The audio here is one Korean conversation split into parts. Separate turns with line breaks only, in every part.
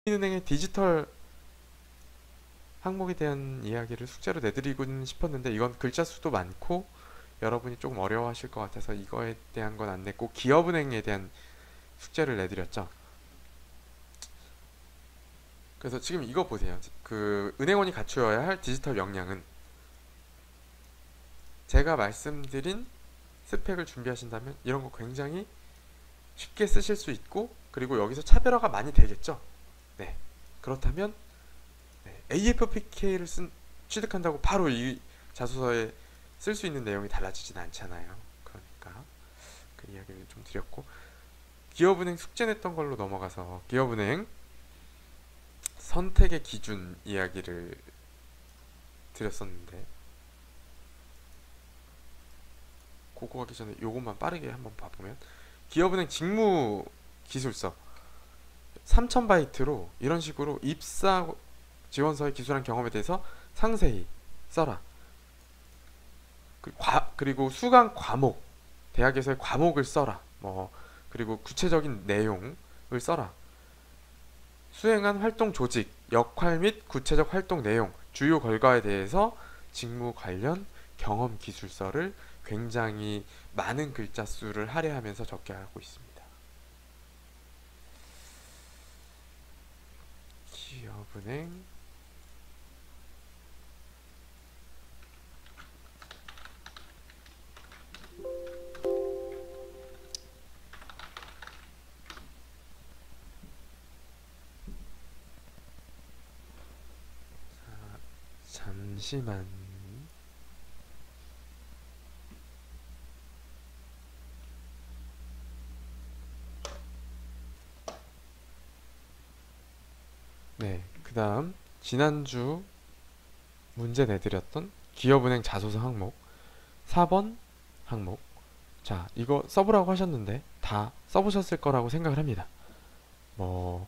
국민은행의 디지털 항목에 대한 이야기를 숙제로 내드리고는 싶었는데 이건 글자 수도 많고 여러분이 조금 어려워하실 것 같아서 이거에 대한 건 안 냈고 기업은행에 대한 숙제를 내드렸죠. 그래서 지금 이거 보세요. 그 은행원이 갖추어야 할 디지털 역량은 제가 말씀드린 스펙을 준비하신다면 이런 거 굉장히 쉽게 쓰실 수 있고 그리고 여기서 차별화가 많이 되겠죠. 네. 그렇다면 AFPK를 취득한다고 바로 이 자소서에 쓸 수 있는 내용이 달라지진 않잖아요. 그러니까 그 이야기를 좀 드렸고 기업은행 숙제 냈던 걸로 넘어가서 기업은행 선택의 기준 이야기를 드렸었는데 그거 가기 전에 요것만 빠르게 한번 봐보면 기업은행 직무 기술서 3000바이트로 이런 식으로 입사 지원서의 기술한 경험에 대해서 상세히 써라. 그리고 수강 과목, 대학에서의 과목을 써라. 그리고 구체적인 내용을 써라. 수행한 활동 조직, 역할 및 구체적 활동 내용, 주요 결과에 대해서 직무 관련 경험 기술서를 굉장히 많은 글자 수를 할애하면서 적게 하고 있습니다. 기업은행 잠시만. 네, 그 다음 지난주 문제 내드렸던 기업은행 자소서 항목 4번 항목. 자, 이거 써보라고 하셨는데 다 써보셨을 거라고 생각을 합니다. 뭐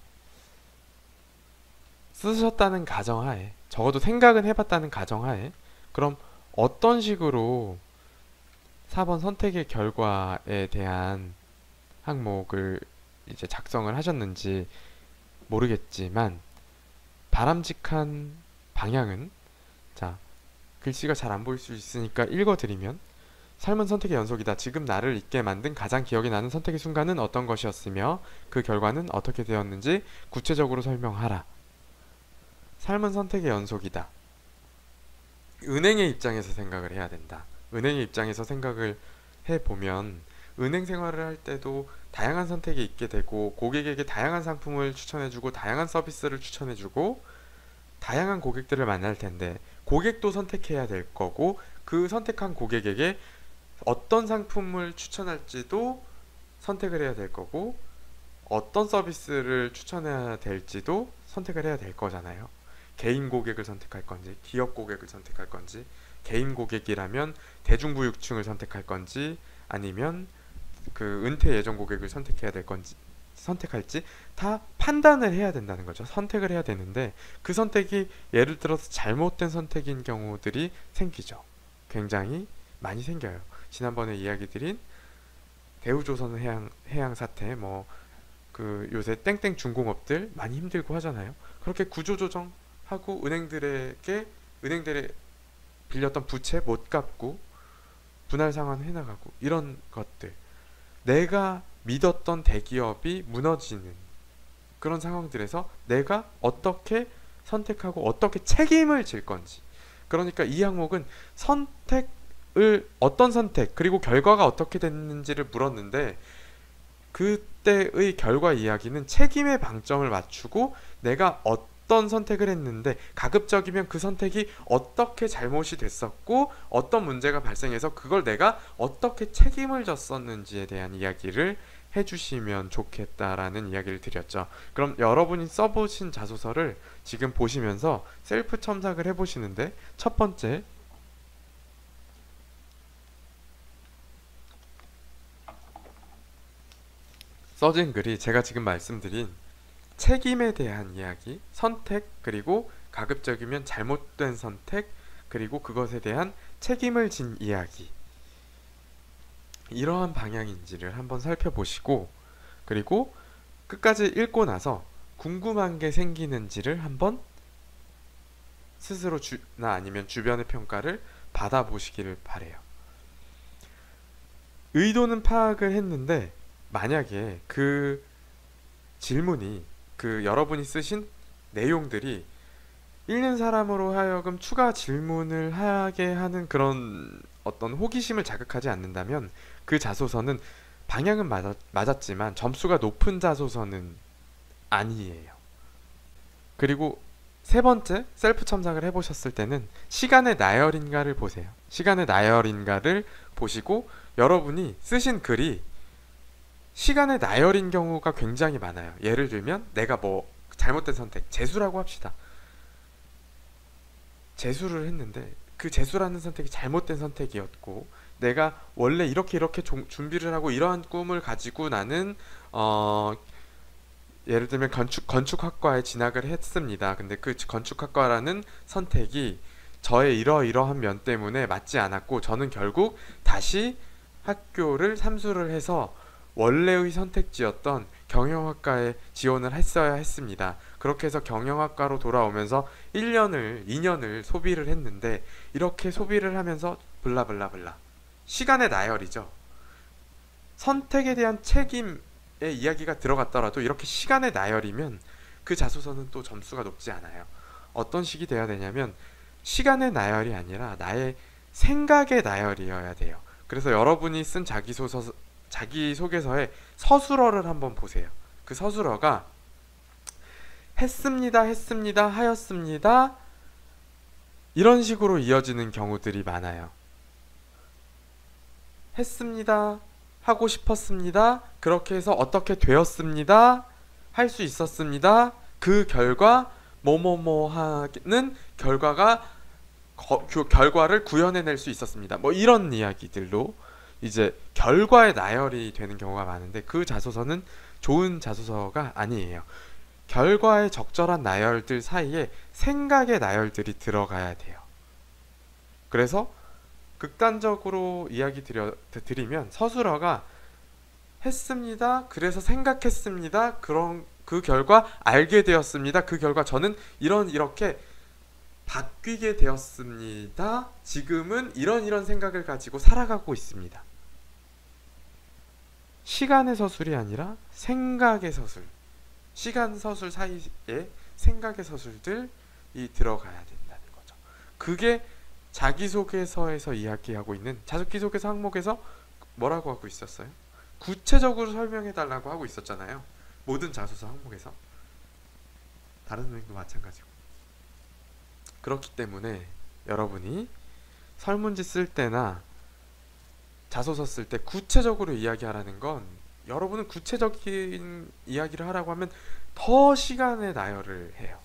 쓰셨다는 가정하에 적어도 생각은 해봤다는 가정하에 그럼 어떤 식으로 4번 선택의 결과에 대한 항목을 이제 작성을 하셨는지 모르겠지만 바람직한 방향은, 자, 글씨가 잘 안 보일 수 있으니까 읽어드리면 삶은 선택의 연속이다. 지금 나를 있게 만든 가장 기억에 나는 선택의 순간은 어떤 것이었으며 그 결과는 어떻게 되었는지 구체적으로 설명하라. 삶은 선택의 연속이다. 은행의 입장에서 생각을 해야 된다. 은행의 입장에서 생각을 해보면 은행 생활을 할 때도 다양한 선택이 있게 되고 고객에게 다양한 상품을 추천해주고 다양한 서비스를 추천해주고 다양한 고객들을 만날 텐데 고객도 선택해야 될 거고 그 선택한 고객에게 어떤 상품을 추천할지도 선택을 해야 될 거고 어떤 서비스를 추천해야 될지도 선택을 해야 될 거잖아요. 개인 고객을 선택할 건지 기업 고객을 선택할 건지 개인 고객이라면 대중부유층을 선택할 건지 아니면 그 은퇴 예정 고객을 선택해야 될 건지 선택할지 다 판단을 해야 된다는 거죠. 선택을 해야 되는데 그 선택이 예를 들어서 잘못된 선택인 경우들이 생기죠. 굉장히 많이 생겨요. 지난번에 이야기 드린 대우조선 해양 사태 그 요새 땡땡 중공업들 많이 힘들고 하잖아요. 그렇게 구조조정하고 은행들이 빌렸던 부채 못 갚고 분할 상환 해나가고 이런 것들, 내가 믿었던 대기업이 무너지는 그런 상황들에서 내가 어떻게 선택하고 어떻게 책임을 질 건지. 그러니까 이 항목은 어떤 선택 그리고 결과가 어떻게 됐는지를 물었는데 그때의 결과 이야기는 책임의 방점을 맞추고 내가 어떤 선택을 했는데 가급적이면 그 선택이 어떻게 잘못이 됐었고 어떤 문제가 발생해서 그걸 내가 어떻게 책임을 졌었는지에 대한 이야기를 해주시면 좋겠다라는 이야기를 드렸죠. 그럼 여러분이 써보신 자소서를 지금 보시면서 셀프 첨삭을 해보시는데 첫 번째 써진 글이 제가 지금 말씀드린 책임에 대한 이야기, 선택, 그리고 가급적이면 잘못된 선택, 그리고 그것에 대한 책임을 진 이야기, 이러한 방향인지를 한번 살펴보시고 그리고 끝까지 읽고 나서 궁금한 게 생기는지를 한번 스스로 나 아니면 주변의 평가를 받아보시기를 바래요. 의도는 파악을 했는데 만약에 그 질문이 그 여러분이 쓰신 내용들이 읽는 사람으로 하여금 추가 질문을 하게 하는 그런 어떤 호기심을 자극하지 않는다면 그 자소서는 방향은 맞았지만 점수가 높은 자소서는 아니에요. 그리고 세 번째, 셀프 첨삭을 해보셨을 때는 시간의 나열인가를 보세요. 시간의 나열인가를 보시고 여러분이 쓰신 글이 시간의 나열인 경우가 굉장히 많아요. 예를 들면 내가 뭐 잘못된 선택, 재수라고 합시다. 재수를 했는데 그 재수라는 선택이 잘못된 선택이었고 내가 원래 이렇게 준비를 하고 이러한 꿈을 가지고 나는 예를 들면 건축학과에 진학을 했습니다. 근데 그 건축학과라는 선택이 저의 이러이러한 면 때문에 맞지 않았고 저는 결국 다시 학교를 삼수를 해서 원래의 선택지였던 경영학과에 지원을 했어야 했습니다. 그렇게 해서 경영학과로 돌아오면서 1년을 2년을 소비를 했는데 이렇게 소비를 하면서 블라블라블라 시간의 나열이죠. 선택에 대한 책임의 이야기가 들어갔더라도 이렇게 시간의 나열이면 그 자소서는 또 점수가 높지 않아요. 어떤 식이 돼야 되냐면 시간의 나열이 아니라 나의 생각의 나열이어야 돼요. 그래서 여러분이 쓴 자기소개서의 서술어를 한번 보세요. 그 서술어가 했습니다, 했습니다, 하였습니다 이런 식으로 이어지는 경우들이 많아요. 했습니다, 하고 싶었습니다, 그렇게 해서 어떻게 되었습니다, 할 수 있었습니다, 그 결과 뭐뭐뭐 하는 결과를 구현해낼 수 있었습니다. 뭐 이런 이야기들로 이제 결과의 나열이 되는 경우가 많은데 그 자소서는 좋은 자소서가 아니에요. 결과의 적절한 나열들 사이에 생각의 나열들이 들어가야 돼요. 그래서 극단적으로 이야기 드리면 서술어가 했습니다, 그래서 생각했습니다, 그런 그 결과 알게 되었습니다, 그 결과 저는 이렇게 바뀌게 되었습니다, 지금은 이런 생각을 가지고 살아가고 있습니다. 시간의 서술이 아니라 생각의 서술, 시간 서술 사이에 생각의 서술들이 들어가야 된다는 거죠. 그게 자기소개서에서 이야기하고 있는 자기소개서 항목에서 뭐라고 하고 있었어요? 구체적으로 설명해달라고 하고 있었잖아요. 모든 자소서 항목에서. 다른 은행도 마찬가지고. 그렇기 때문에 여러분이 설문지 쓸 때나 자소서 쓸 때 구체적으로 이야기하라는 건 여러분은 구체적인 이야기를 하라고 하면 더 시간의 나열을 해요.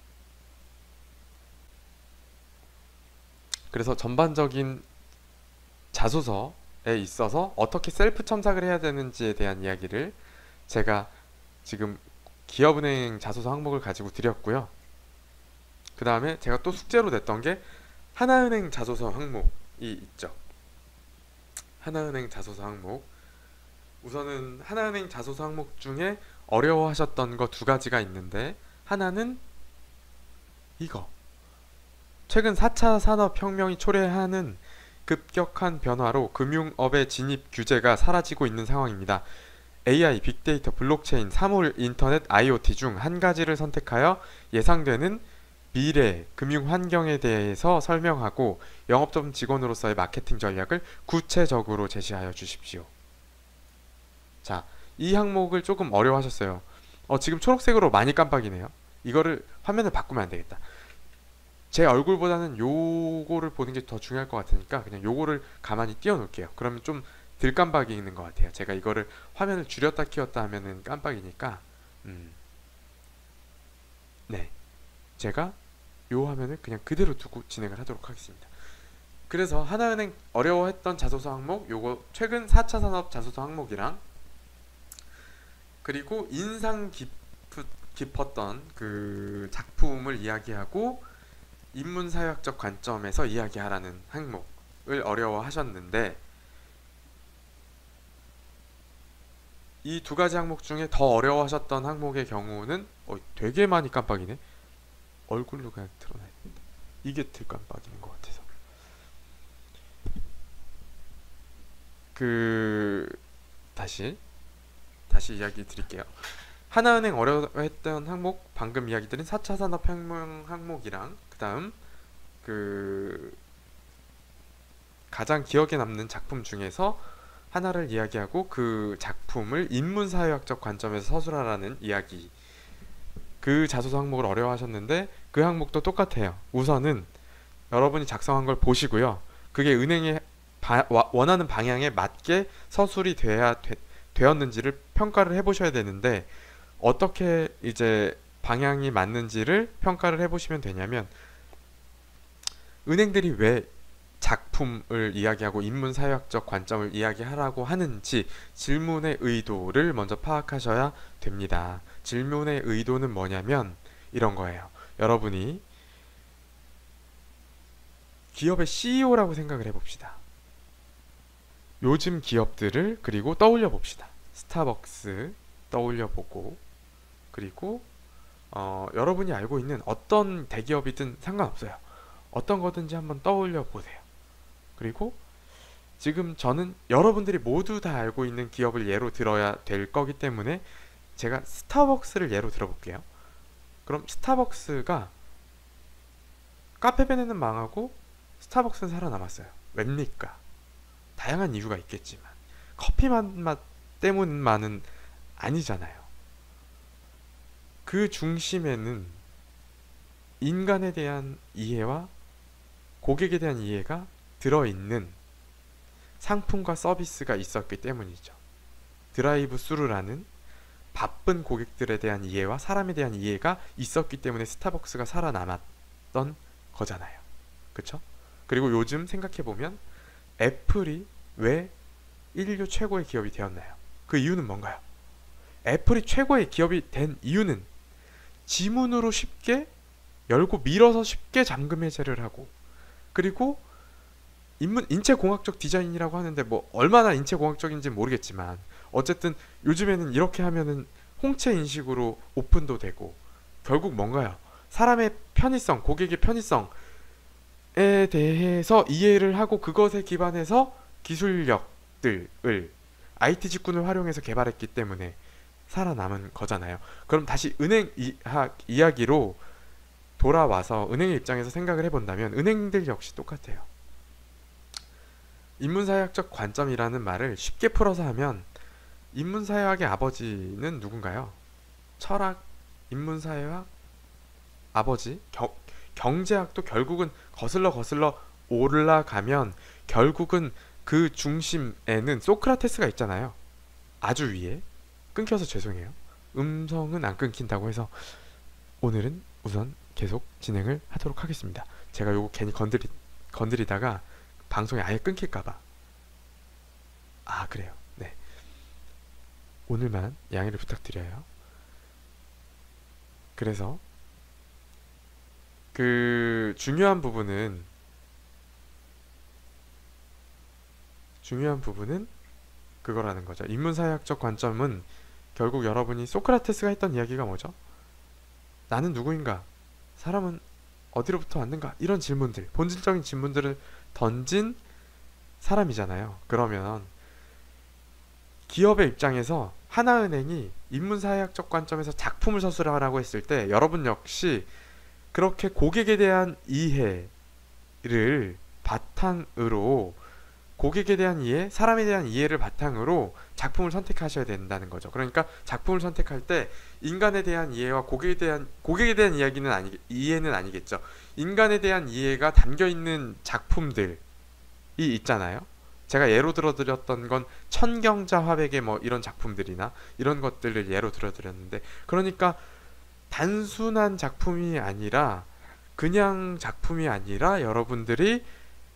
그래서 전반적인 자소서에 있어서 어떻게 셀프 첨삭을 해야 되는지에 대한 이야기를 제가 지금 기업은행 자소서 항목을 가지고 드렸고요. 그 다음에 제가 또 숙제로 냈던 게 하나은행 자소서 항목이 있죠. 하나은행 자소서 항목. 우선은 하나은행 자소서 항목 중에 어려워하셨던 거 두 가지가 있는데 하나는 이거. 최근 4차 산업혁명이 초래하는 급격한 변화로 금융업의 진입 규제가 사라지고 있는 상황입니다. AI, 빅데이터, 블록체인, 사물, 인터넷, IoT 중 한 가지를 선택하여 예상되는 미래 금융 환경에 대해서 설명하고 영업점 직원으로서의 마케팅 전략을 구체적으로 제시하여 주십시오. 자, 이 항목을 조금 어려워하셨어요. 지금 초록색으로 많이 깜빡이네요. 이거를 화면을 바꾸면 안 되겠다. 제 얼굴보다는 요거를 보는 게 더 중요할 것 같으니까 그냥 요거를 가만히 띄워 놓을게요. 그러면 좀 덜 깜빡이는 것 같아요. 제가 이거를 화면을 줄였다 키웠다 하면은 깜빡이니까 네, 제가 요 화면을 그냥 그대로 두고 진행을 하도록 하겠습니다. 그래서 하나은행 어려워했던 자소서 항목, 요거 최근 4차 산업 자소서 항목이랑 그리고 인상 깊었던 그 작품을 이야기하고 인문사회학적 관점에서 이야기하라는 항목을 어려워하셨는데 이 두 가지 항목 중에 더 어려워하셨던 항목의 경우는 되게 많이 깜빡이네. 얼굴로 그냥 드러나 있다. 이게 덜 깜빡이는 것 같아서. 그 다시 이야기 드릴게요. 하나은행 어려워했던 항목, 방금 이야기 드린 4차 산업혁명 항목이랑 그 다음 그 가장 기억에 남는 작품 중에서 하나를 이야기하고 그 작품을 인문사회학적 관점에서 서술하라는 이야기. 그 자소서 항목을 어려워하셨는데 그 항목도 똑같아요. 우선은 여러분이 작성한 걸 보시고요. 그게 은행이 원하는 방향에 맞게 서술이 되었는지를 평가를 해보셔야 되는데, 어떻게 이제 방향이 맞는지를 평가를 해보시면 되냐면, 은행들이 왜 작품을 이야기하고 인문사회학적 관점을 이야기하라고 하는지 질문의 의도를 먼저 파악하셔야 됩니다. 질문의 의도는 뭐냐면 이런 거예요. 여러분이 기업의 CEO라고 생각을 해봅시다. 요즘 기업들을 그리고 떠올려 봅시다. 스타벅스 떠올려보고, 그리고 여러분이 알고 있는 어떤 대기업이든 상관없어요. 어떤 거든지 한번 떠올려 보세요. 그리고 지금 저는 여러분들이 모두 다 알고 있는 기업을 예로 들어야 될 거기 때문에 제가 스타벅스를 예로 들어볼게요. 그럼 스타벅스가, 카페베네는 망하고 스타벅스는 살아남았어요. 왜입니까? 다양한 이유가 있겠지만 커피 맛 때문만은 아니잖아요. 그 중심에는 인간에 대한 이해와 고객에 대한 이해가 들어있는 상품과 서비스가 있었기 때문이죠. 드라이브 스루라는 바쁜 고객들에 대한 이해와 사람에 대한 이해가 있었기 때문에 스타벅스가 살아남았던 거잖아요. 그쵸? 그리고 요즘 생각해보면 애플이 왜 인류 최고의 기업이 되었나요? 그 이유는 뭔가요? 애플이 최고의 기업이 된 이유는 지문으로 쉽게 열고 밀어서 쉽게 잠금 해제를 하고, 그리고 인체공학적 디자인이라고 하는데 뭐 얼마나 인체공학적인지 모르겠지만 어쨌든 요즘에는 이렇게 하면은 홍채 인식으로 오픈도 되고, 결국 뭔가요? 사람의 편의성, 고객의 편의성에 대해서 이해를 하고 그것에 기반해서 기술력들을 IT 직군을 활용해서 개발했기 때문에 살아남은 거잖아요. 그럼 다시 은행 이야기로 돌아와서 은행의 입장에서 생각을 해본다면 은행들 역시 똑같아요. 인문사회학적 관점이라는 말을 쉽게 풀어서 하면, 인문사회학의 아버지는 누군가요? 철학, 인문사회학, 아버지, 경제학도 결국은 거슬러 올라가면 결국은 그 중심에는 소크라테스가 있잖아요. 아주 위에. 끊겨서 죄송해요. 음성은 안 끊긴다고 해서 오늘은 우선 계속 진행을 하도록 하겠습니다. 제가 요거 괜히 건드리다가 방송이 아예 끊길까봐. 그래요. 네. 오늘만 양해를 부탁드려요. 그래서 그 중요한 부분은 그거라는 거죠. 인문사회학적 관점은 결국 여러분이 소크라테스가 했던 이야기가 뭐죠? 나는 누구인가? 사람은 어디로부터 왔는가? 이런 질문들, 본질적인 질문들을 던진 사람이잖아요. 그러면 기업의 입장에서 하나은행이 인문사회학적 관점에서 작품을 서술하라고 했을 때 여러분 역시 그렇게 고객에 대한 이해를 바탕으로, 고객에 대한 이해, 사람에 대한 이해를 바탕으로 작품을 선택하셔야 된다는 거죠. 그러니까 작품을 선택할 때 인간에 대한 이해와 고객에 대한 이해는 아니겠죠. 인간에 대한 이해가 담겨 있는 작품들이 있잖아요. 제가 예로 들어드렸던 건 천경자 화백의 뭐 이런 작품들이나 이런 것들을 예로 들어드렸는데, 그러니까 단순한 작품이 아니라, 그냥 작품이 아니라 여러분들이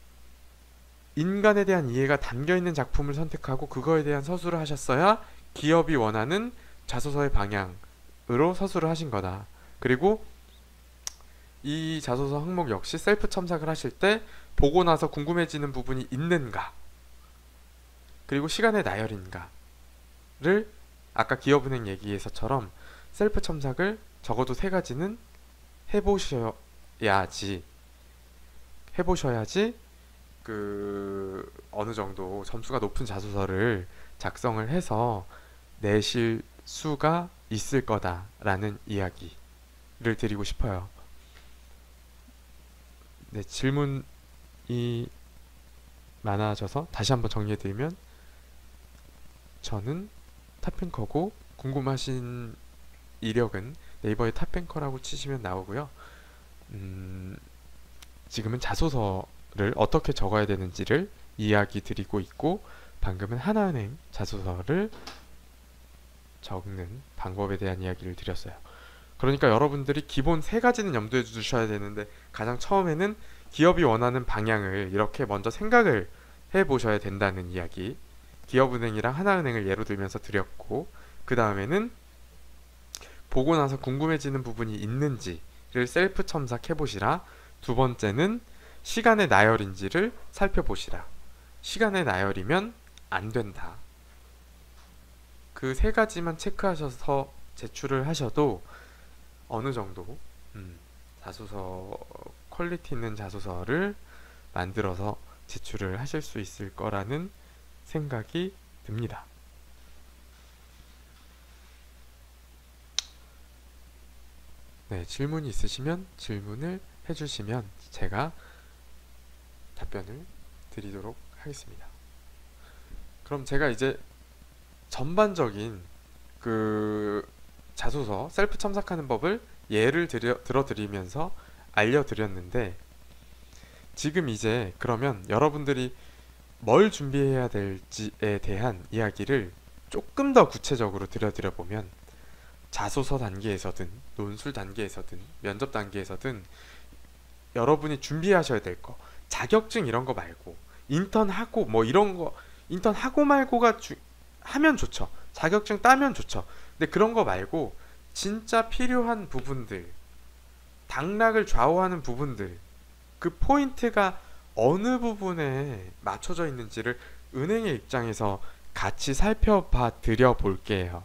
인간에 대한 이해가 담겨있는 작품을 선택하고 그거에 대한 서술을 하셨어야 기업이 원하는 자소서의 방향으로 서술을 하신 거다. 그리고 이 자소서 항목 역시 셀프 첨삭을 하실 때 보고 나서 궁금해지는 부분이 있는가, 그리고 시간의 나열인가를 아까 기업은행 얘기에서처럼 셀프 첨삭을 적어도 세 가지는 해보셔야지 해보셔야지 그 어느 정도 점수가 높은 자소서를 작성을 해서 내실 수가 있을 거다라는 이야기를 드리고 싶어요. 네, 질문이 많아져서 다시 한번 정리해드리면, 저는 탑핑커고 궁금하신 이력은 네이버에 탑뱅커라고 치시면 나오고요. 지금은 자소서를 어떻게 적어야 되는지를 이야기 드리고 있고, 방금은 하나은행 자소서를 적는 방법에 대한 이야기를 드렸어요. 그러니까 여러분들이 기본 세 가지는 염두에 두셔야 되는데, 가장 처음에는 기업이 원하는 방향을 이렇게 먼저 생각을 해보셔야 된다는 이야기, 기업은행이랑 하나은행을 예로 들면서 드렸고, 그 다음에는 보고 나서 궁금해지는 부분이 있는지를 셀프 첨삭해 보시라. 두 번째는 시간의 나열인지를 살펴보시라. 시간의 나열이면 안 된다. 그 세 가지만 체크하셔서 제출을 하셔도 어느 정도 자소서 퀄리티 있는 자소서를 만들어서 제출을 하실 수 있을 거라는 생각이 듭니다. 네, 질문이 있으시면 질문을 해주시면 제가 답변을 드리도록 하겠습니다. 그럼 제가 이제 전반적인 그 자소서 셀프 첨삭하는 법을 예를 들어드리면서 알려드렸는데, 지금 이제 그러면 여러분들이 뭘 준비해야 될지에 대한 이야기를 조금 더 구체적으로 드려보면, 자소서 단계에서든 논술 단계에서든 면접 단계에서든 여러분이 준비하셔야 될 거, 자격증 이런 거 말고 인턴하고 뭐 이런 거, 인턴하고 말고가 하면 좋죠. 자격증 따면 좋죠. 근데 그런 거 말고 진짜 필요한 부분들, 당락을 좌우하는 부분들, 그 포인트가 어느 부분에 맞춰져 있는지를 은행의 입장에서 같이 살펴봐 드려 볼게요.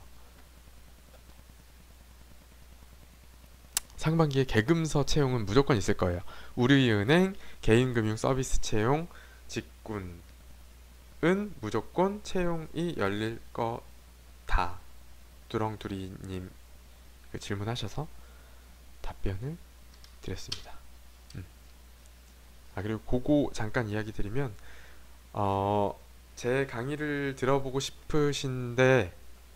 상반기에 계금서 채용은 무조건 있을 거예요. 우리은행 개인금융 서비스 채용 직군은 무조건 채용이 열릴 거다. 두렁두리님 질문하셔서 답변을 드렸습니다. 그리고 그거 잠깐 이야기 드리면, 제 강의를 들어보고 싶으신데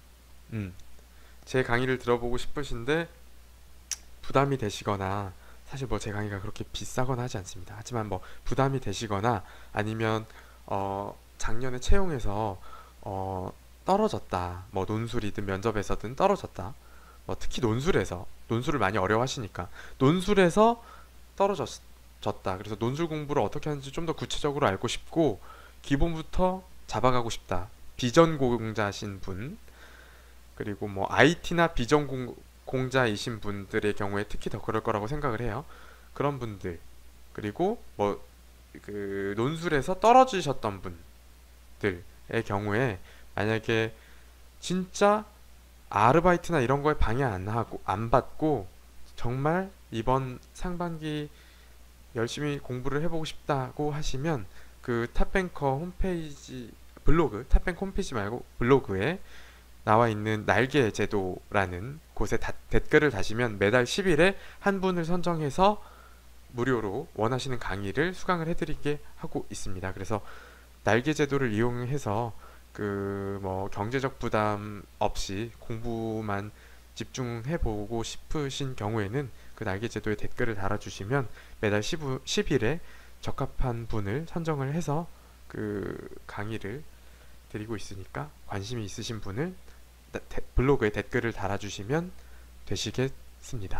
부담이 되시거나, 사실 뭐 제 강의가 그렇게 비싸거나 하지 않습니다. 하지만 뭐 부담이 되시거나, 아니면 작년에 채용해서 떨어졌다, 뭐 논술이든 면접에서든 떨어졌다, 뭐 특히 논술을 많이 어려워하시니까 논술에서 떨어졌다, 그래서 논술 공부를 어떻게 하는지 좀 더 구체적으로 알고 싶고 기본부터 잡아가고 싶다, 비전공자신 분, 그리고 뭐 IT나 비전공자이신 분들의 경우에 특히 더 그럴 거라고 생각을 해요. 그런 분들, 그리고 뭐 그 논술에서 떨어지셨던 분들의 경우에 만약에 진짜 아르바이트나 이런 거에 방해 안 받고 정말 이번 상반기 열심히 공부를 해보고 싶다고 하시면, 그 탑뱅커 홈페이지 탑뱅커 홈페이지 말고 블로그에 나와 있는 날개 제도라는 곳에 댓글을 다시면 매달 10일에 한 분을 선정해서 무료로 원하시는 강의를 수강을 해드리게 하고 있습니다. 그래서 날개 제도를 이용해서 그 뭐 경제적 부담 없이 공부만 집중해보고 싶으신 경우에는 그 날개 제도에 댓글을 달아주시면 매달 10일에 적합한 분을 선정을 해서 그 강의를 드리고 있으니까, 관심이 있으신 분을 블로그에 댓글을 달아주시면 되시겠습니다.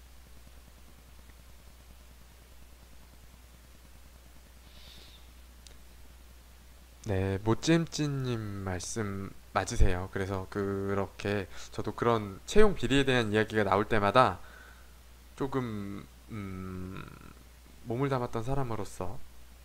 네, 모찌엠찌님 말씀 맞으세요. 그래서 그렇게 저도 그런 채용 비리에 대한 이야기가 나올 때마다 조금 몸을 담았던 사람으로서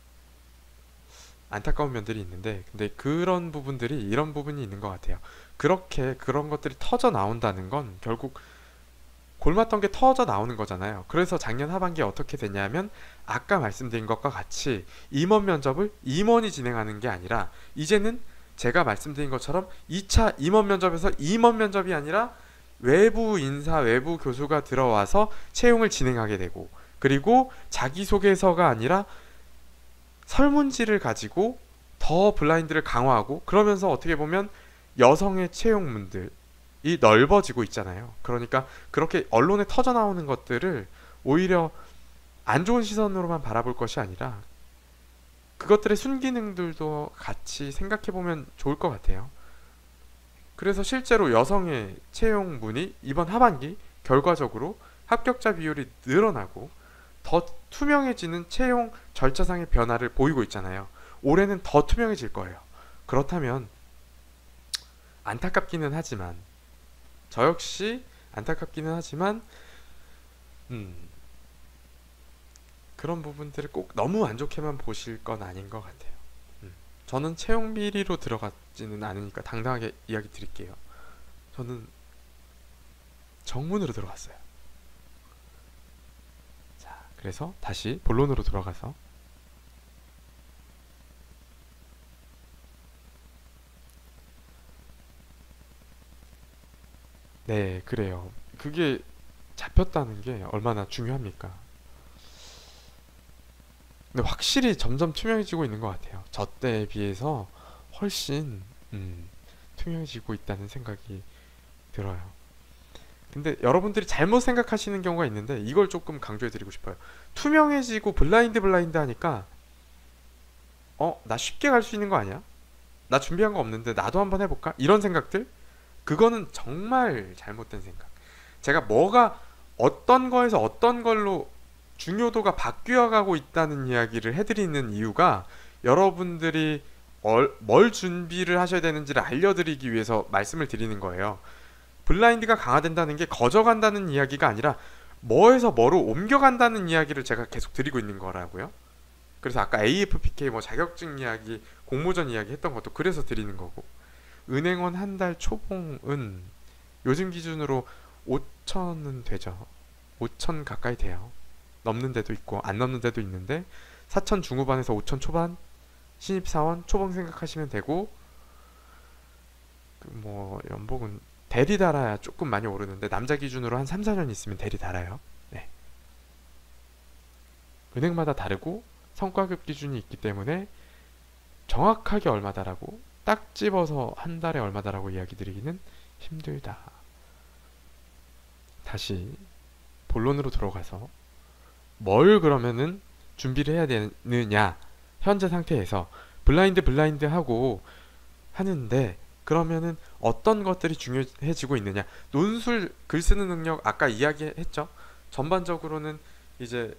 안타까운 면들이 있는데, 근데 그런 부분들이 이런 부분이 있는 것 같아요. 그렇게 그런 것들이 터져 나온다는 건 결국 골맞던 게 터져 나오는 거잖아요. 그래서 작년 하반기에 어떻게 됐냐면 아까 말씀드린 것과 같이 임원 면접을 임원이 진행하는 게 아니라 이제는 제가 말씀드린 것처럼 2차 임원 면접에서 임원 면접이 아니라 외부 인사, 외부 교수가 들어와서 채용을 진행하게 되고, 그리고 자기소개서가 아니라 설문지를 가지고 더 블라인드를 강화하고, 그러면서 어떻게 보면 여성의 채용문들이 넓어지고 있잖아요. 그러니까 그렇게 언론에 터져 나오는 것들을 오히려 안 좋은 시선으로만 바라볼 것이 아니라 그것들의 순기능들도 같이 생각해보면 좋을 것 같아요. 그래서 실제로 여성의 채용문이 이번 하반기 결과적으로 합격자 비율이 늘어나고 더 투명해지는 채용 절차상의 변화를 보이고 있잖아요. 올해는 더 투명해질 거예요. 그렇다면 안타깝기는 하지만, 저 역시 안타깝기는 하지만 그런 부분들을 꼭 너무 안 좋게만 보실 건 아닌 것 같아요. 저는 채용 비리로 들어갔지는 않으니까 당당하게 이야기 드릴게요. 저는 정문으로 들어갔어요. 자, 그래서 다시 본론으로 돌아가서, 네, 그래요. 그게 잡혔다는 게 얼마나 중요합니까? 근데 확실히 점점 투명해지고 있는 것 같아요. 저 때에 비해서 훨씬 투명해지고 있다는 생각이 들어요. 근데 여러분들이 잘못 생각하시는 경우가 있는데 이걸 조금 강조해드리고 싶어요. 투명해지고 블라인드 하니까 나 쉽게 갈 수 있는 거 아니야? 나 준비한 거 없는데 나도 한번 해볼까? 이런 생각들? 그거는 정말 잘못된 생각. 제가 뭐가 어떤 거에서 어떤 걸로 중요도가 바뀌어가고 있다는 이야기를 해드리는 이유가 여러분들이 뭘 준비를 하셔야 되는지를 알려드리기 위해서 말씀을 드리는 거예요. 블라인드가 강화된다는 게 거저간다는 이야기가 아니라 뭐에서 뭐로 옮겨간다는 이야기를 제가 계속 드리고 있는 거라고요. 그래서 아까 AFPK 뭐 자격증 이야기, 공모전 이야기 했던 것도 그래서 드리는 거고, 은행원 한 달 초봉은 요즘 기준으로 5천은 되죠. 5천 가까이 돼요. 넘는 데도 있고 안 넘는 데도 있는데 4천 중후반에서 5천 초반 신입사원 초봉 생각하시면 되고, 뭐 연봉은 대리 달아야 조금 많이 오르는데 남자 기준으로 한 3, 4년 있으면 대리 달아요. 네. 은행마다 다르고 성과급 기준이 있기 때문에 정확하게 얼마다라고 딱 집어서 한 달에 얼마다라고 이야기 드리기는 힘들다. 다시 본론으로 들어가서 뭘 그러면은 준비를 해야 되느냐, 현재 상태에서 블라인드 하고 하는데 그러면은 어떤 것들이 중요해지고 있느냐. 논술 글 쓰는 능력 아까 이야기했죠. 전반적으로는 이제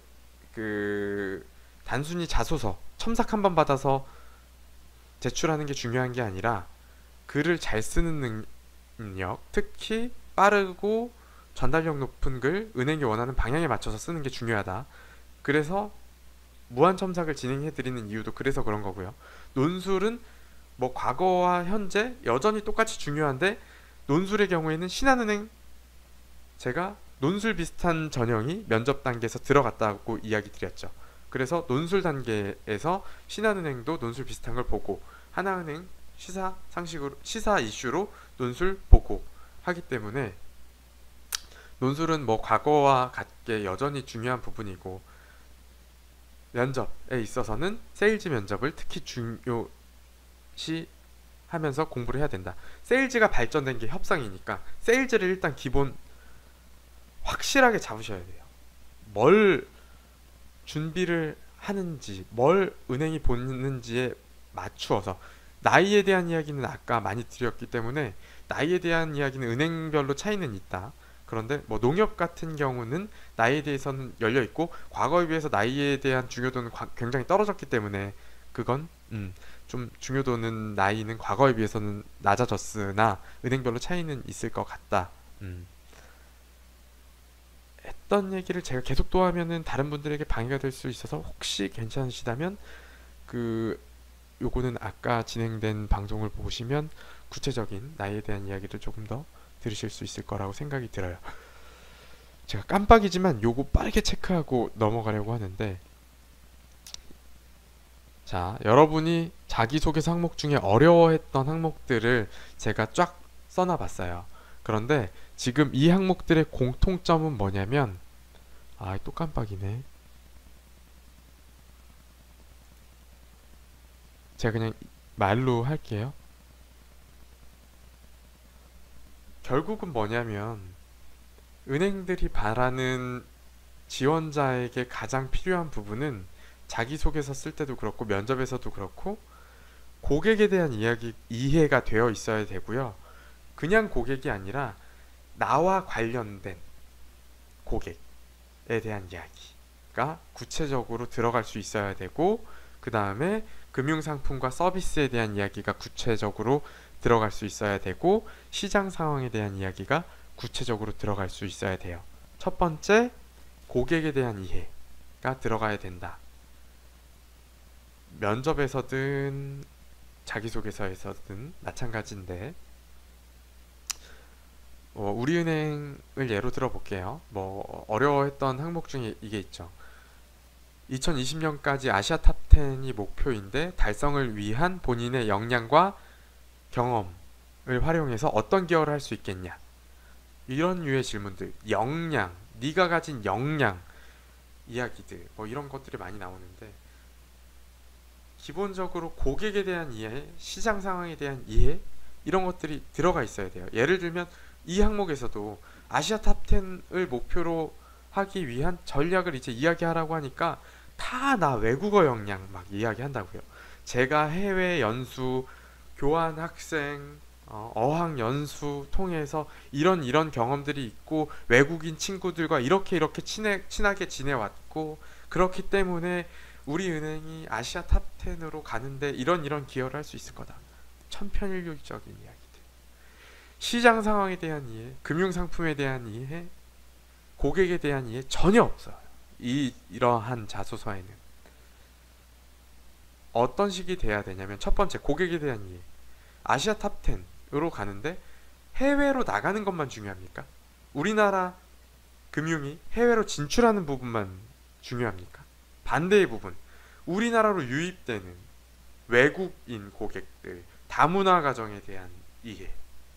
단순히 자소서 첨삭 한 번 받아서 제출하는 게 중요한 게 아니라 글을 잘 쓰는 능력, 특히 빠르고 전달력 높은 글, 은행이 원하는 방향에 맞춰서 쓰는 게 중요하다. 그래서 무한 첨삭을 진행해드리는 이유도 그래서 그런 거고요. 논술은 뭐 과거와 현재 여전히 똑같이 중요한데, 논술의 경우에는 신한은행, 제가 논술 비슷한 전형이 면접 단계에서 들어갔다고 이야기 드렸죠. 그래서 논술 단계에서 신한은행도 논술 비슷한 걸 보고, 하나은행 시사 이슈로 논술 보고 하기 때문에 논술은 뭐 과거와 같게 여전히 중요한 부분이고, 면접에 있어서는 세일즈 면접을 특히 중요시 하면서 공부를 해야 된다. 세일즈가 발전된 게 협상이니까 세일즈를 일단 기본 확실하게 잡으셔야 돼요. 뭘 준비를 하는지, 뭘 은행이 보는지에 맞추어서. 나이에 대한 이야기는 아까 많이 드렸기 때문에 나이에 대한 이야기는 은행별로 차이는 있다. 그런데 뭐 농협 같은 경우는 나이에 대해서는 열려 있고 과거에 비해서 나이에 대한 중요도는 굉장히 떨어졌기 때문에 그건 좀 중요도는 나이는 과거에 비해서는 낮아졌으나 은행별로 차이는 있을 것 같다. 했던 얘기를 제가 계속 또 하면은 다른 분들에게 방해가 될 수 있어서 혹시 괜찮으시다면 요거는 아까 진행된 방송을 보시면 구체적인 나이에 대한 이야기를 조금 더 들으실 수 있을 거라고 생각이 들어요. 제가 깜빡이지만 요거 빠르게 체크하고 넘어가려고 하는데, 자, 여러분이 자기소개서 항목 중에 어려워했던 항목들을 제가 쫙 써놔봤어요. 그런데 지금 이 항목들의 공통점은 뭐냐면, 또 깜빡이네. 제가 그냥 말로 할게요. 결국은 뭐냐면, 은행들이 바라는 지원자에게 가장 필요한 부분은 자기소개서 쓸 때도 그렇고 면접에서도 그렇고 고객에 대한 이해가 되어 있어야 되고요. 그냥 고객이 아니라 나와 관련된 고객에 대한 이야기가 구체적으로 들어갈 수 있어야 되고, 그 다음에 금융상품과 서비스에 대한 이야기가 구체적으로 들어갈 수 있어야 되고, 시장 상황에 대한 이야기가 구체적으로 들어갈 수 있어야 돼요. 첫 번째, 고객에 대한 이해가 들어가야 된다. 면접에서든 자기소개서에서든 마찬가지인데, 우리은행을 예로 들어볼게요. 어려워했던 항목 중에 이게 있죠. 2020년까지 아시아 탑10이 목표인데 달성을 위한 본인의 역량과 경험을 활용해서 어떤 기여를 할 수 있겠냐. 이런 류의 질문들, 역량, 네가 가진 역량 이야기들, 이런 것들이 많이 나오는데, 기본적으로 고객에 대한 이해, 시장 상황에 대한 이해, 이런 것들이 들어가 있어야 돼요. 예를 들면 이 항목에서도 아시아 탑10을 목표로 하기 위한 전략을 이제 이야기하라고 하니까 다 나 외국어 역량 막 이야기한다고요. 제가 해외 연수, 교환 학생, 어학 연수 통해서 이런 경험들이 있고 외국인 친구들과 이렇게 친하게 지내왔고, 그렇기 때문에 우리 은행이 아시아 탑10으로 가는데 이런 기여를 할 수 있을 거다. 천편일률적인 이야기들. 시장 상황에 대한 이해, 금융 상품에 대한 이해, 고객에 대한 이해 전혀 없어요. 이러한 자소서에는 어떤 식이 돼야 되냐면, 첫 번째, 고객에 대한 이해. 아시아 탑10으로 가는데 해외로 나가는 것만 중요합니까? 우리나라 금융이 해외로 진출하는 부분만 중요합니까? 반대의 부분, 우리나라로 유입되는 외국인 고객들, 다문화 가정에 대한 이해.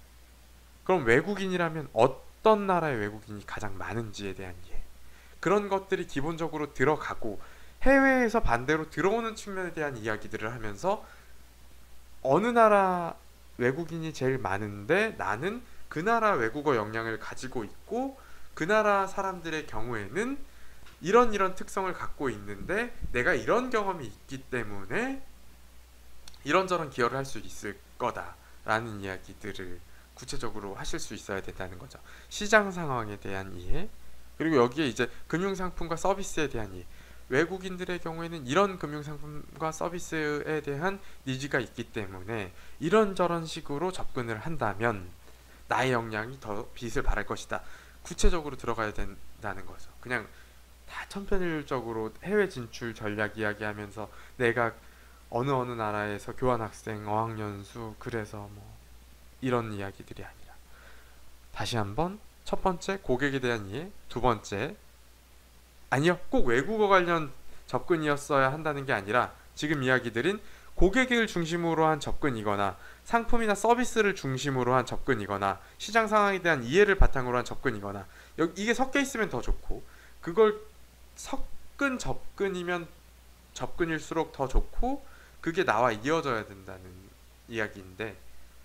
그럼 외국인이라면 어떤 나라의 외국인이 가장 많은지에 대한 이해. 그런 것들이 기본적으로 들어가고, 해외에서 반대로 들어오는 측면에 대한 이야기들을 하면서 어느 나라 외국인이 제일 많은데 나는 그 나라 외국어 역량을 가지고 있고, 그 나라 사람들의 경우에는 이런 특성을 갖고 있는데 내가 이런 경험이 있기 때문에 이런저런 기여를 할 수 있을 거다라는 이야기들을 구체적으로 하실 수 있어야 된다는 거죠. 시장 상황에 대한 이해, 그리고 여기에 이제 금융상품과 서비스에 대한 이해. 외국인들의 경우에는 이런 금융상품과 서비스에 대한 니즈가 있기 때문에 이런저런 식으로 접근을 한다면 나의 역량이 더 빛을 발할 것이다. 구체적으로 들어가야 된다는 거죠. 그냥 다 천편일률적으로 해외 진출 전략 이야기하면서 내가 어느 나라에서 교환학생, 어학연수, 그래서 이런 이야기들이 아니라, 다시 한번, 첫 번째, 고객에 대한 이해. 두 번째, 아니요, 꼭 외국어 관련 접근이었어야 한다는 게 아니라 지금 이야기드린 고객을 중심으로 한 접근이거나 상품이나 서비스를 중심으로 한 접근이거나 시장 상황에 대한 이해를 바탕으로 한 접근이거나, 이게 섞여 있으면 더 좋고, 그걸 섞은 접근이면 접근일수록 더 좋고, 그게 나와 이어져야 된다는 이야기인데,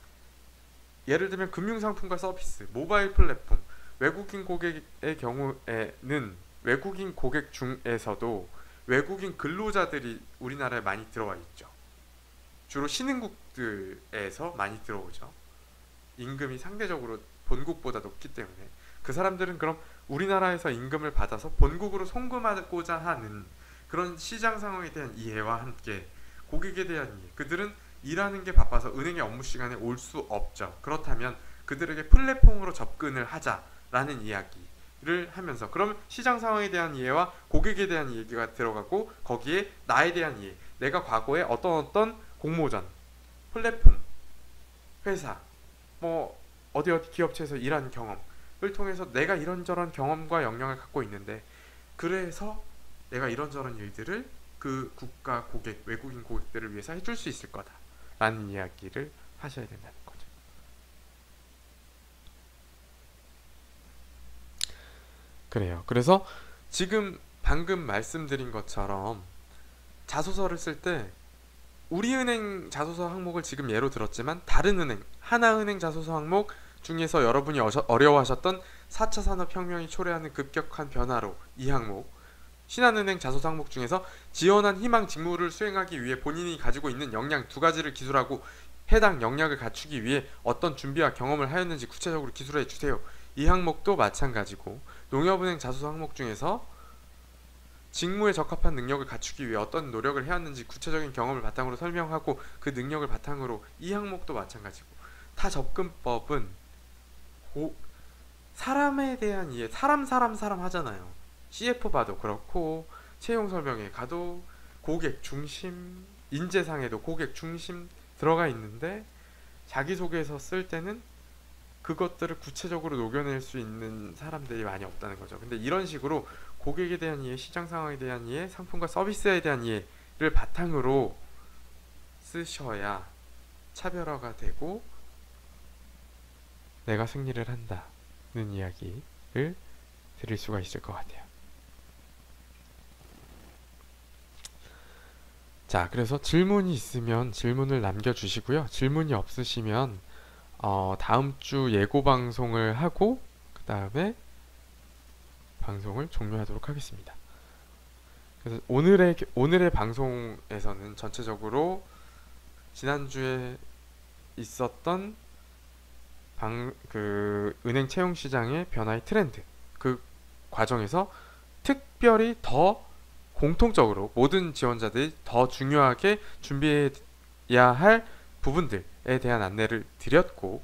예를 들면 금융상품과 서비스, 모바일 플랫폼, 외국인 고객의 경우에는 외국인 고객 중에서도 외국인 근로자들이 우리나라에 많이 들어와 있죠. 주로 신흥국들에서 많이 들어오죠. 임금이 상대적으로 본국보다 높기 때문에 그 사람들은 그럼 우리나라에서 임금을 받아서 본국으로 송금하고자 하는 그런 시장 상황에 대한 이해와 함께 고객에 대한 이해, 그들은 일하는 게 바빠서 은행의 업무 시간에 올 수 없죠. 그렇다면 그들에게 플랫폼으로 접근을 하자라는 이야기를 하면서, 그럼 시장 상황에 대한 이해와 고객에 대한 이야기가 들어가고, 거기에 나에 대한 이해, 내가 과거에 어떤 공모전, 플랫폼, 회사, 어디 기업체에서 일한 경험, 통해서 내가 이런저런 경험과 역량을 갖고 있는데, 그래서 내가 이런저런 일들을 그 국가 고객, 외국인 고객들을 위해서 해줄 수 있을 거다 라는 이야기를 하셔야 된다는 거죠. 그래요. 그래서 지금 방금 말씀드린 것처럼 자소서를 쓸 때 우리은행 자소서 항목을 지금 예로 들었지만, 다른 은행, 하나은행 자소서 항목 중에서 여러분이 어려워하셨던 4차 산업혁명이 초래하는 급격한 변화로 이 항목, 신한은행 자소서 항목 중에서 지원한 희망 직무를 수행하기 위해 본인이 가지고 있는 역량 두 가지를 기술하고 해당 역량을 갖추기 위해 어떤 준비와 경험을 하였는지 구체적으로 기술해 주세요. 이 항목도 마찬가지고, 농협은행 자소서 항목 중에서 직무에 적합한 능력을 갖추기 위해 어떤 노력을 해왔는지 구체적인 경험을 바탕으로 설명하고 그 능력을 바탕으로, 이 항목도 마찬가지고, 타 접근법은 사람에 대한 이해, 사람 하잖아요. CF 봐도 그렇고 채용 설명에 가도 고객 중심, 인재상에도 고객 중심 들어가 있는데, 자기소개서 쓸 때는 그것들을 구체적으로 녹여낼 수 있는 사람들이 많이 없다는 거죠. 근데 이런 식으로 고객에 대한 이해, 시장 상황에 대한 이해, 상품과 서비스에 대한 이해를 바탕으로 쓰셔야 차별화가 되고 내가 승리를 한다는 이야기를 드릴 수가 있을 것 같아요. 자, 그래서 질문이 있으면 질문을 남겨주시고요. 질문이 없으시면 다음 주 예고 방송을 하고 그 다음에 방송을 종료하도록 하겠습니다. 그래서 오늘의 방송에서는 전체적으로 지난주에 있었던 은행 채용 시장의 변화의 트렌드, 그 과정에서 특별히 더 공통적으로 모든 지원자들이 더 중요하게 준비해야 할 부분들에 대한 안내를 드렸고,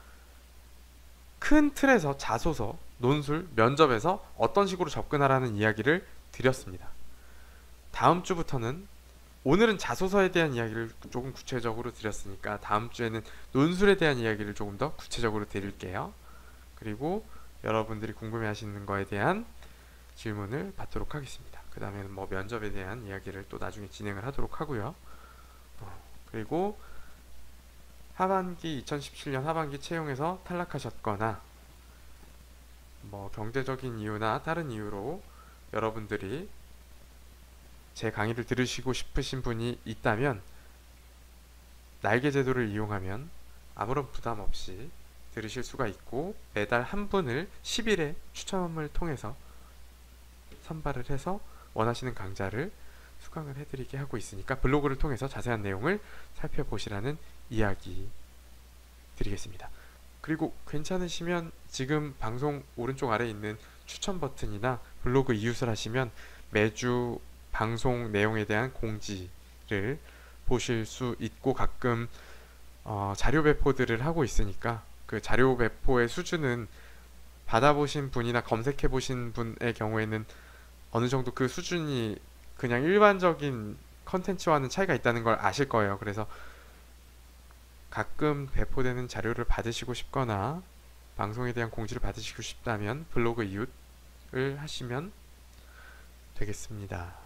큰 틀에서 자소서, 논술, 면접에서 어떤 식으로 접근하라는 이야기를 드렸습니다. 다음 주부터는, 오늘은 자소서에 대한 이야기를 조금 구체적으로 드렸으니까 다음 주에는 논술에 대한 이야기를 조금 더 구체적으로 드릴게요. 그리고 여러분들이 궁금해하시는 거에 대한 질문을 받도록 하겠습니다. 그 다음에는 뭐 면접에 대한 이야기를 또 나중에 진행을 하도록 하고요. 그리고 하반기 2017년 하반기 채용에서 탈락하셨거나 뭐 경제적인 이유나 다른 이유로 여러분들이 제 강의를 들으시고 싶으신 분이 있다면 날개 제도를 이용하면 아무런 부담 없이 들으실 수가 있고, 매달 한 분을 10일의 추첨을 통해서 선발을 해서 원하시는 강좌를 수강을 해드리게 하고 있으니까 블로그를 통해서 자세한 내용을 살펴보시라는 이야기 드리겠습니다. 그리고 괜찮으시면 지금 방송 오른쪽 아래에 있는 추천 버튼이나 블로그 이웃을 하시면 매주 방송 내용에 대한 공지를 보실 수 있고, 가끔 자료 배포들을 하고 있으니까 그 자료 배포의 수준은 받아보신 분이나 검색해 보신 분의 경우에는 어느 정도 그 수준이 그냥 일반적인 컨텐츠와는 차이가 있다는 걸 아실 거예요. 그래서 가끔 배포되는 자료를 받으시고 싶거나 방송에 대한 공지를 받으시고 싶다면 블로그 이웃을 하시면 되겠습니다.